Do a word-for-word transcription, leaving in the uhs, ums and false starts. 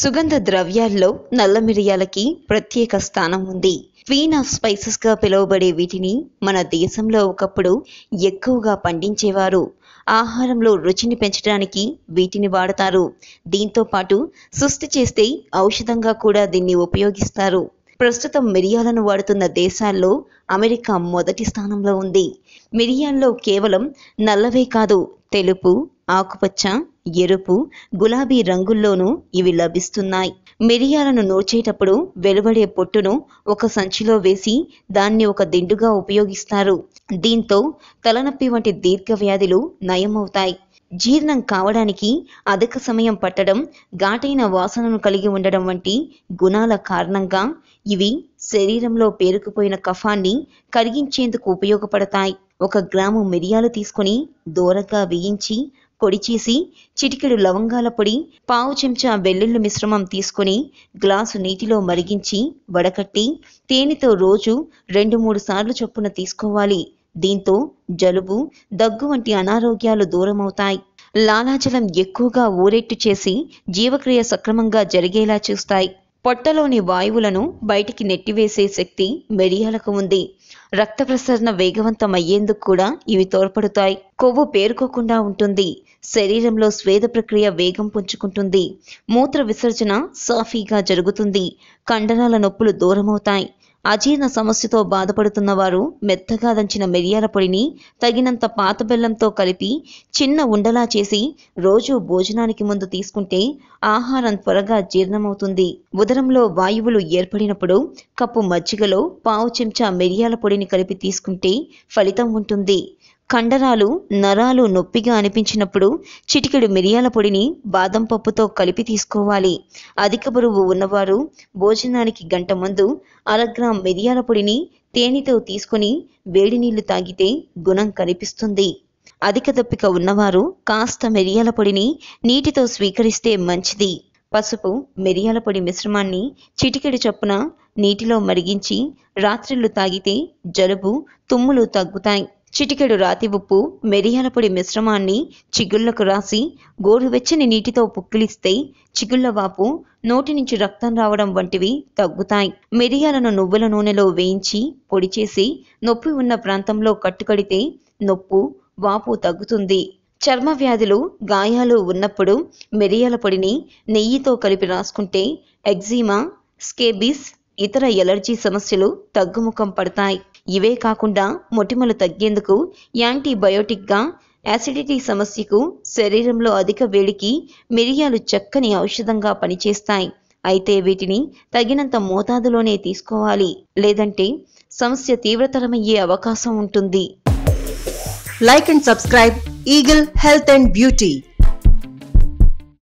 సుగంధ ద్రవ్యాల్లో నల్ల మిరియాలకి ప్రత్యేక స్థానం ఉంది. క్వీన్ ఆఫ్ స్పైసెస్ గా పిలువబడే వీటిని మన దేశంలో ఒకప్పుడు ఎక్కువగా పండించేవారు. ఆహారంలో రుచిని పెంచడానికి వీటిని వాడతారు. దీంతో పాటు సుస్థి చేస్తే ఔషధంగా కూడా దీన్ని ఉపయోగిస్తారు. ప్రస్తుతం మిరియాలను వాడుతున్న దేశాల్లో అమెరికా మొదటి స్థానంలో ఉంది. మిరియాల్లో కేవలం నల్లవే కాదు, తెలుపు, ఆకుపచ్చ, ఎరుపు, గులాబీ రంగుల్లోనూ ఇవి లభిస్తున్నాయి. మిరియాలను నూర్చేటప్పుడు వెలువడే పొట్టును ఒక సంచిలో వేసి దాన్ని ఒక దిండుగా ఉపయోగిస్తారు. దీంతో తలనొప్పి వంటి దీర్ఘ వ్యాధులు నయమవుతాయి. జీర్ణం కావడానికి అధిక సమయం పట్టడం, ఘాటైన వాసనను కలిగి ఉండడం వంటి గుణాల కారణంగా ఇవి శరీరంలో పేరుకుపోయిన కఫాన్ని కరిగించేందుకు ఉపయోగపడతాయి. ఒక గ్రాము మిరియాలు తీసుకొని దోరగా వేయించి పొడి చేసి చిటికెడు లవంగాల పొడి, పావు చెంచా వెల్లుల్లి మిశ్రమం తీసుకొని గ్లాసు నీటిలో మరిగించి వడకట్టి తేనెతో రోజు రెండు మూడు సార్లు చొప్పున తీసుకోవాలి. దీంతో జలుబు, దగ్గు వంటి అనారోగ్యాలు దూరమవుతాయి. లాలాజలం ఎక్కువగా ఊరేట్టు చేసి జీవక్రియ సక్రమంగా జరిగేలా చూస్తాయి. పొట్టలోని వాయువులను బయటికి నెట్టివేసే శక్తి మిరియాలకు ఉంది. రక్త ప్రసరణ వేగవంతం అయ్యేందుకు కూడా ఇవి తోడ్పడతాయి. కొవ్వు పేరుకోకుండా ఉంటుంది. శరీరంలో స్వేద ప్రక్రియ వేగం పుంజుకుంటుంది. మూత్ర విసర్జన సాఫీగా జరుగుతుంది. కండరాల నొప్పులు దూరమవుతాయి. అజీర్ణ సమస్యతో బాధపడుతున్న వారు మెత్తగా దంచిన మిరియాల పొడిని తగినంత పాత బెల్లంతో కలిపి చిన్న ఉండలా చేసి రోజు భోజనానికి ముందు తీసుకుంటే ఆహారం త్వరగా జీర్ణమవుతుంది. ఉదరంలో వాయువులు ఏర్పడినప్పుడు కప్పు మజ్జిగలో పావు చెంచా మిరియాల పొడిని కలిపి తీసుకుంటే ఫలితం ఉంటుంది. కండరాలు, నరాలు నొప్పిగా అనిపించినప్పుడు చిటికెడు మిరియాల పొడిని బాదం పప్పుతో కలిపి తీసుకోవాలి. అధిక బరువు ఉన్నవారు భోజనానికి గంట ముందు అరగ్రామ్ మిరియాల పొడిని తేనెతో తీసుకుని వేడి నీళ్లు తాగితే గుణం కనిపిస్తుంది. అధిక దప్పిక ఉన్నవారు కాస్త మిరియాల పొడిని నీటితో స్వీకరిస్తే మంచిది. పసుపు, మిరియాల పొడి మిశ్రమాన్ని చిటికెడు చొప్పున నీటిలో మరిగించి రాత్రిళ్ళు తాగితే జలుబు, తుమ్ములు తగ్గుతాయి. చిటికెడు రాతి ఉప్పు, మిరియాల పొడి మిశ్రమాన్ని చిగుళ్లకు రాసి గోరువెచ్చని నీటితో పుక్కిలిస్తే చిగుళ్ల వాపు, నోటి నుంచి రక్తం రావడం వంటివి తగ్గుతాయి. మిరియాలను నువ్వుల నూనెలో వేయించి పొడి చేసి నొప్పి ఉన్న ప్రాంతంలో కట్టుకడితే నొప్పు, వాపు తగ్గుతుంది. చర్మ వ్యాధులు, గాయాలు ఉన్నప్పుడు మిరియాల పొడిని నెయ్యితో కలిపి రాసుకుంటే ఎగ్జిమా, స్కేబిస్, ఇతర ఎలర్జీ సమస్యలు తగ్గుముఖం పడతాయి. ఇవే కాకుండా మొటిమలు తగ్గేందుకు యాంటీబయోటిక్గా, యాసిడిటీ సమస్యకు, శరీరంలో అధిక వేడికి మిరియాలు చక్కని ఔషధంగా పనిచేస్తాయి. అయితే వీటిని తగినంత మోతాదులోనే తీసుకోవాలి, లేదంటే సమస్య తీవ్రతరమయ్యే అవకాశం ఉంటుంది. Like and subscribe Eagle Health and Beauty.